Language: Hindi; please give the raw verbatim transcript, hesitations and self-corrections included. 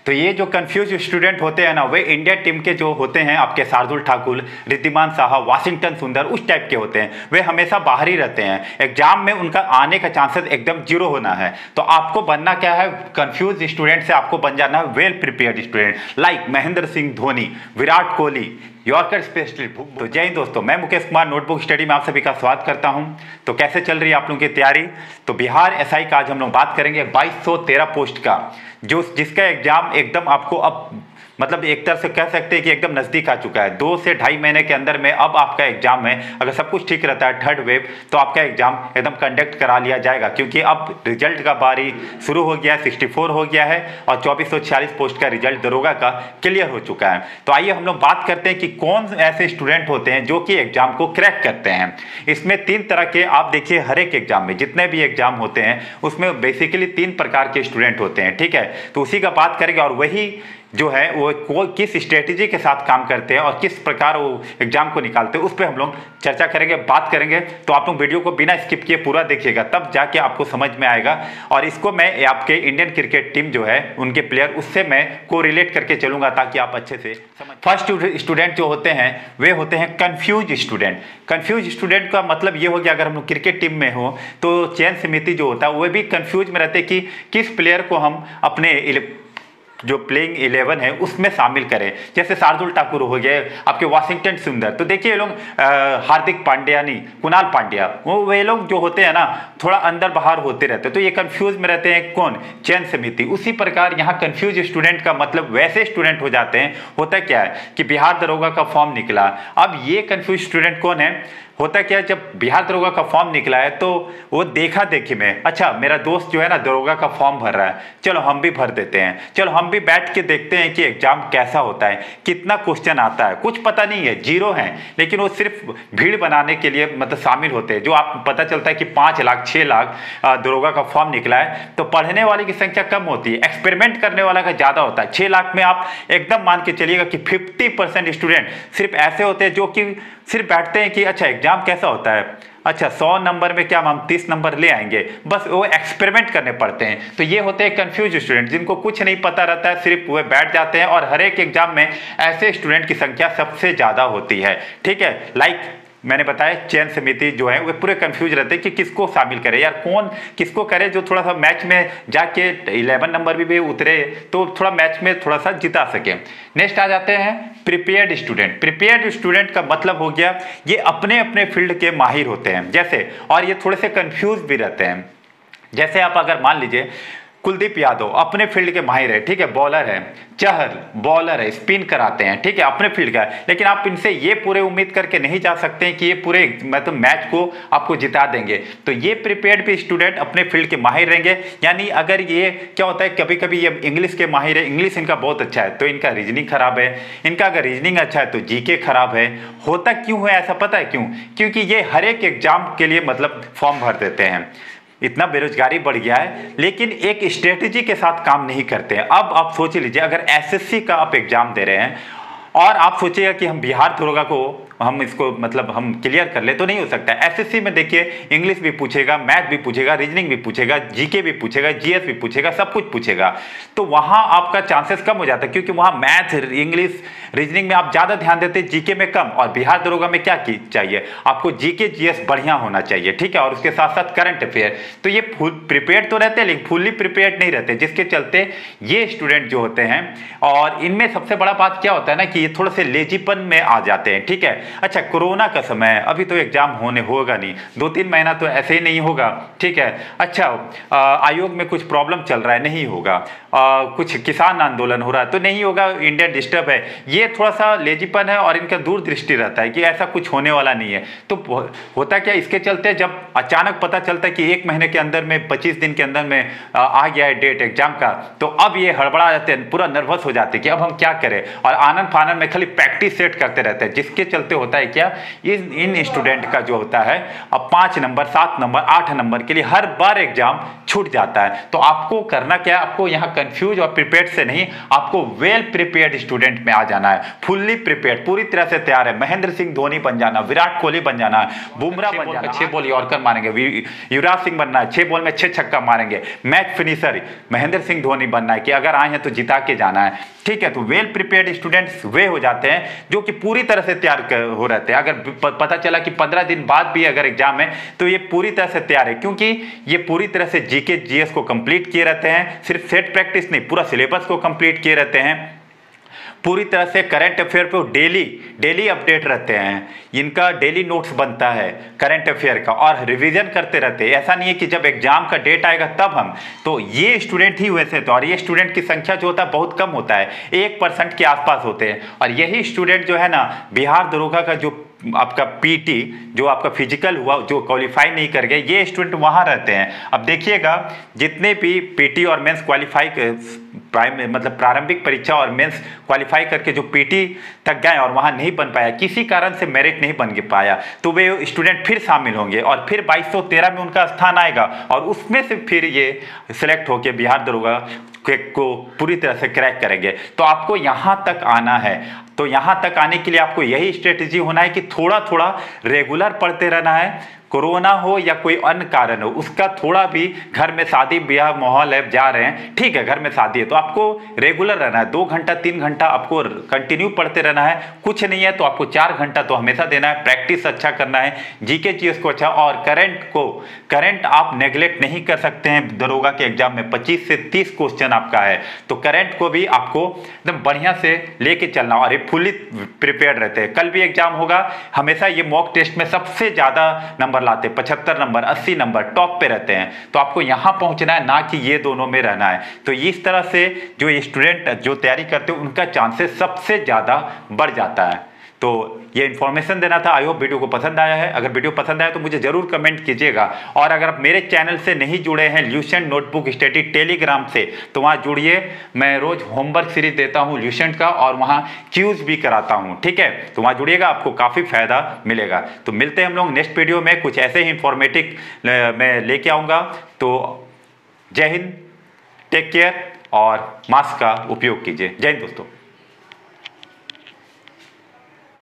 तो ये जो कंफ्यूज स्टूडेंट होते हैं ना, वे इंडिया टीम के जो होते हैं आपके शार्दुल ठाकुर, रिद्धिमान साहा, वाशिंगटन सुंदर, उस टाइप के होते हैं। वे हमेशा बाहर ही रहते हैं, एग्जाम में उनका आने का चांसेस एकदम जीरो होना है। तो आपको बनना क्या है, कंफ्यूज स्टूडेंट से आपको बन जाना है well prepared student, like Mahendra Singh Dhoni, Virat Kohli, yorker specialist. तो जय हिंद दोस्तों, मैं मुकेश कुमार नोटबुक स्टडी में आप सभी का स्वागत करता हूं। तो कैसे चल रही है आप लोगों की तैयारी। तो बिहार एसआई का आज हम लोग बात करेंगे बाईस सौ तेरह पोस्ट का, जो जिसका एग्जाम एकदम आपको अब मतलब एक तरह से कह सकते हैं कि एकदम नज़दीक आ चुका है। दो से ढाई महीने के अंदर में अब आपका एग्जाम है। अगर सब कुछ ठीक रहता है थर्ड वेव, तो आपका एग्जाम एकदम कंडक्ट करा लिया जाएगा, क्योंकि अब रिजल्ट का बारी शुरू हो गया है। चौंसठ हो गया है और चौबीस सौ छियालीस पोस्ट का रिजल्ट दरोगा का क्लियर हो चुका है। तो आइए हम लोग बात करते हैं कि कौन ऐसे स्टूडेंट होते हैं जो कि एग्जाम को क्रैक करते हैं। इसमें तीन तरह के, आप देखिए हर एक एग्जाम में जितने भी एग्जाम होते हैं उसमें बेसिकली तीन प्रकार के स्टूडेंट होते हैं, ठीक है। तो उसी का बात करेंगे और वही जो है वो किस स्ट्रेटेजी के साथ काम करते हैं और किस प्रकार वो एग्जाम को निकालते हैं, उस पर हम लोग चर्चा करेंगे, बात करेंगे। तो आप लोग वीडियो को बिना स्किप किए पूरा देखिएगा, तब जाके आपको समझ में आएगा। और इसको मैं आपके इंडियन क्रिकेट टीम जो है उनके प्लेयर, उससे मैं को रिलेट करके चलूंगा ताकि आप अच्छे से समझ। फर्स्ट स्टूडेंट जो होते हैं वे होते हैं कंफ्यूज स्टूडेंट। कंफ्यूज स्टूडेंट का मतलब ये हो गया, अगर हम लोग क्रिकेट टीम में हो तो चयन समिति जो होता है वो भी कंफ्यूज में रहते कि किस प्लेयर को हम अपने जो प्लेइंग इलेवन है उसमें शामिल करें। जैसे शार्दुल ठाकुर हो गए, आपके वाशिंगटन सुंदर, तो देखिए ये लोग हार्दिक पांड्या नहीं, कुणाल पांड्या, वो वे लोग जो होते हैं ना थोड़ा अंदर बाहर होते रहते हैं, तो ये कंफ्यूज में रहते हैं कौन, चयन समिति। उसी प्रकार यहाँ कंफ्यूज स्टूडेंट का मतलब वैसे स्टूडेंट हो जाते हैं। होता क्या है कि बिहार दरोगा का फॉर्म निकला, अब ये कंफ्यूज स्टूडेंट कौन है, होता क्या है, जब बिहार दरोगा का फॉर्म निकला है तो वो देखा देखी में, अच्छा मेरा दोस्त जो है ना दरोगा का फॉर्म भर रहा है, चलो हम भी भर देते हैं, चलो हम भी बैठ के देखते हैं कि एग्जाम कैसा होता है, कितना क्वेश्चन आता है। कुछ पता नहीं है, जीरो है, लेकिन वो सिर्फ भीड़ बनाने के लिए मतलब शामिल होते हैं। जो आप पता चलता है कि पाँच लाख छः लाख दरोगा का फॉर्म निकला है, तो पढ़ने वाले की संख्या कम होती है, एक्सपेरिमेंट करने वाला का ज़्यादा होता है। छः लाख में आप एकदम मान के चलिएगा कि फिफ्टी परसेंट स्टूडेंट सिर्फ ऐसे होते हैं जो कि सिर्फ बैठते हैं कि अच्छा एग्जाम कैसा होता है, अच्छा सौ नंबर में क्या हम तीस नंबर ले आएंगे, बस वो एक्सपेरिमेंट करने पड़ते हैं। तो ये होते हैं कंफ्यूज स्टूडेंट, जिनको कुछ नहीं पता रहता है, सिर्फ वो बैठ जाते हैं। और हर एक एग्जाम में ऐसे स्टूडेंट की संख्या सबसे ज़्यादा होती है, ठीक है। लाइक मैंने बताया चयन समिति जो है वो पूरे कंफ्यूज रहते हैं कि किसको शामिल करे, यार कौन किसको करे जो थोड़ा सा मैच में जाके इलेवन नंबर भी, भी उतरे तो थोड़ा मैच में थोड़ा सा जिता सके। नेक्स्ट आ जाते हैं प्रिपेयर्ड स्टूडेंट। प्रिपेयर्ड स्टूडेंट का मतलब हो गया ये अपने अपने फील्ड के माहिर होते हैं, जैसे, और ये थोड़े से कंफ्यूज भी रहते हैं। जैसे आप अगर मान लीजिए कुलदीप यादव अपने फील्ड के माहिर है, ठीक है, बॉलर है, चहल बॉलर है, स्पिन कराते हैं, ठीक है, अपने फील्ड का है, लेकिन आप इनसे ये पूरे उम्मीद करके नहीं जा सकते हैं कि ये पूरे मतलब मैच को आपको जिता देंगे। तो ये प्रिपेयर्ड भी स्टूडेंट अपने फील्ड के माहिर रहेंगे। यानी अगर ये क्या होता है, कभी कभी ये इंग्लिश के माहिर है, इंग्लिश इनका बहुत अच्छा है तो इनका रीजनिंग खराब है, इनका अगर रीजनिंग अच्छा है तो जीके खराब है। होता क्यों है ऐसा, पता है क्यों? क्योंकि ये हर एक एग्जाम के लिए मतलब फॉर्म भर देते हैं, इतना बेरोजगारी बढ़ गया है, लेकिन एक स्ट्रेटेजी के साथ काम नहीं करते हैं। अब आप सोच लीजिए, अगर एसएससी का आप एग्जाम दे रहे हैं और आप सोचिएगा कि हम बिहार दरोगा को हम इसको मतलब हम क्लियर कर ले, तो नहीं हो सकता। एसएससी में देखिए इंग्लिश भी पूछेगा, मैथ भी पूछेगा, रीजनिंग भी पूछेगा, जीके भी पूछेगा, जीएस भी पूछेगा, सब कुछ पूछेगा। तो वहां आपका चांसेस कम हो जाता है, क्योंकि वहां मैथ, इंग्लिश, रीजनिंग में आप ज्यादा ध्यान देते हैं, जीके में कम। और बिहार दरोगा में क्या की चाहिए आपको, जीके जीएस बढ़िया होना चाहिए, ठीक है, और उसके साथ साथ करंट अफेयर। तो ये फुल प्रिपेयर्ड तो रहते हैं लेकिन फुल्ली प्रिपेयर्ड नहीं रहते, जिसके चलते ये स्टूडेंट जो होते हैं, और इनमें सबसे बड़ा बात क्या होता है ना कि ये थोड़े से लेजीपन में आ जाते हैं, ठीक है। अच्छा कोरोना का समय है, अभी तो एग्जाम होने होगा नहीं, दो तीन महीना तो ऐसे ही नहीं होगा, ठीक है। अच्छा आयोग में कुछ प्रॉब्लम चल रहा है, नहीं होगा, आ, कुछ किसान आंदोलन हो रहा है तो नहीं होगा, इंडिया डिस्टर्ब है, ये थोड़ा सा लेजीपन है और इनका दूरदृष्टि रहता है कि ऐसा कुछ होने वाला नहीं है। तो होता क्या, इसके चलते जब अचानक पता चलता है कि एक महीने के अंदर में पच्चीस दिन के अंदर में आ गया है डेट एग्जाम का, तो अब ये हड़बड़ा जाते हैं, पूरा नर्वस हो जाते हैं कि अब हम क्या करें, और आनंद फानंद में खाली प्रैक्टिस सेट करते रहते हैं, जिसके चलते होता है क्या, इन इन स्टूडेंट का जो होता है अब पाँच नंबर, सात नंबर, आठ नंबर के लिए हर बार एग्जाम छूट जाता है। तो आपको करना क्या है, आपको यहाँ कंफ्यूज और प्रिपेयर्ड से नहीं, आपको वेल प्रिपेयर्ड स्टूडेंट में आ जाना है, फुल्ली प्रिपेयर्ड, पूरी तरह से तैयार है। महेंद्र सिंह धोनी बन जाना, विराट कोहली बन जाना, बुमराह बन जाना, छह बॉल यॉर्कर मारेंगे, युवराज सिंह बनना है, छह बॉल में छह छक्का मारेंगे, मैच फिनिशर महेंद्र सिंह धोनी बनना है कि अगर आए हैं तो जिता के जाना है। ठीक है, तो वेल प्रिपेयर्ड स्टूडेंट्स वे हो जाते हैं जो कि पूरी तरह से तैयार हो रहते हैं। अगर पता चला कि पंद्रह दिन बाद भी अगर एग्जाम है तो ये पूरी तरह से तैयार है, क्योंकि ये पूरी तरह से जीके जीएस को कंप्लीट किए रहते हैं, सिर्फ सेट प्रैक्टिस नहीं, पूरा सिलेबस को कंप्लीट किए रहते हैं, पूरी तरह से करंट अफेयर पे डेली डेली अपडेट रहते हैं, इनका डेली नोट्स बनता है करंट अफेयर का और रिवीजन करते रहते हैं। ऐसा नहीं है कि जब एग्जाम का डेट आएगा तब हम, तो ये स्टूडेंट ही वैसे तो, और ये स्टूडेंट की संख्या जो होता है बहुत कम होता है, एक परसेंट के आसपास होते हैं। और यही स्टूडेंट जो है ना, बिहार दरोगा का जो आपका पीटी जो आपका फिजिकल हुआ, जो क्वालिफाई नहीं कर गए, ये स्टूडेंट वहाँ रहते हैं। अब देखिएगा जितने भी पीटी और मेंस क्वालिफाई प्राइम मतलब प्रारंभिक परीक्षा और मेंस क्वालिफाई करके जो पीटी तक गए और वहाँ नहीं बन पाया, किसी कारण से मेरिट नहीं बन पाया, तो वे स्टूडेंट फिर शामिल होंगे और फिर बाईस सौ तेरह में उनका स्थान आएगा और उसमें से फिर ये सिलेक्ट होकर बिहार दरोगा को पूरी तरह से क्रैक करेंगे। तो आपको यहाँ तक आना है, तो यहाँ तक आने के लिए आपको यही स्ट्रेटेजी होना है कि थोड़ा थोड़ा रेगुलर पढ़ते रहना है। कोरोना हो या कोई अन्य कारण हो, उसका थोड़ा भी, घर में शादी ब्याह माहौल है, जा रहे हैं, ठीक है, घर में शादी है तो आपको रेगुलर रहना है, दो घंटा तीन घंटा आपको कंटिन्यू पढ़ते रहना है। कुछ नहीं है तो आपको चार घंटा तो हमेशा देना है, प्रैक्टिस अच्छा करना है, जीके जीएस को अच्छा, और करंट को करंट आप नेग्लेक्ट नहीं कर सकते हैं। दरोगा के एग्जाम में पच्चीस से तीस क्वेश्चन आपका है, तो करंट को भी आपको एकदम बढ़िया से लेके चलना और फुल्ली प्रिपेयर्ड रहते हैं। कल भी एग्जाम होगा, हमेशा ये मॉक टेस्ट में सबसे ज्यादा नंबर लाते, पचहत्तर नंबर, अस्सी नंबर टॉप पे रहते हैं, तो आपको यहां पहुंचना है, ना कि ये दोनों में रहना है। तो इस तरह से जो स्टूडेंट जो तैयारी करते हैं उनका चांसेस सबसे ज्यादा बढ़ जाता है। तो ये इन्फॉर्मेशन देना था। आई होप वीडियो को पसंद आया है। अगर वीडियो पसंद आया तो मुझे जरूर कमेंट कीजिएगा, और अगर आप मेरे चैनल से नहीं जुड़े हैं ल्यूसेंट नोटबुक स्टडी टेलीग्राम से, तो वहाँ जुड़िए। मैं रोज होमवर्क सीरीज देता हूँ ल्यूसेंट का और वहाँ क्यूज भी कराता हूँ, ठीक है, तो वहाँ जुड़िएगा, आपको काफ़ी फायदा मिलेगा। तो मिलते हैं हम लोग नेक्स्ट वीडियो में, कुछ ऐसे ही इंफॉर्मेटिव मैं लेके आऊँगा। तो जय हिंद, टेक केयर और मास्क का उपयोग कीजिए। जय हिंद दोस्तों।